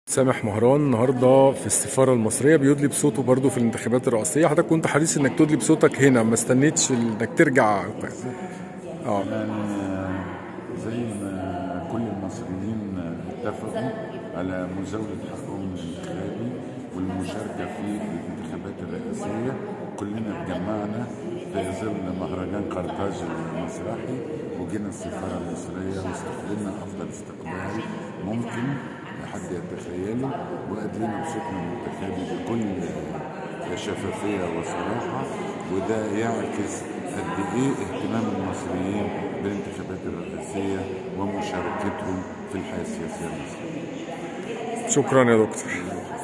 سامح مهران النهارده في السفاره المصريه بيدلي بصوته برضه في الانتخابات الرئاسيه. حضرتك كنت حريص انك تدلي بصوتك هنا، ما استنيتش انك ترجع. اه. يعني زي ما كل المصريين اتفقوا على مزاولة حقهم الانتخابي والمشاركة في الانتخابات الرئاسية، كلنا اتجمعنا في ظل مهرجان قرطاج المسرحي وجينا السفارة المصرية واستقبلنا أفضل استقبال ممكن حد يتخيله، وأدلينا بصوتنا الانتخابي بكل شفافية وصراحة، وده يعكس قد إيه اهتمام المصريين بالانتخابات الرئاسية ومشاركتهم في الحياة السياسية المصرية. شكرا يا دكتور.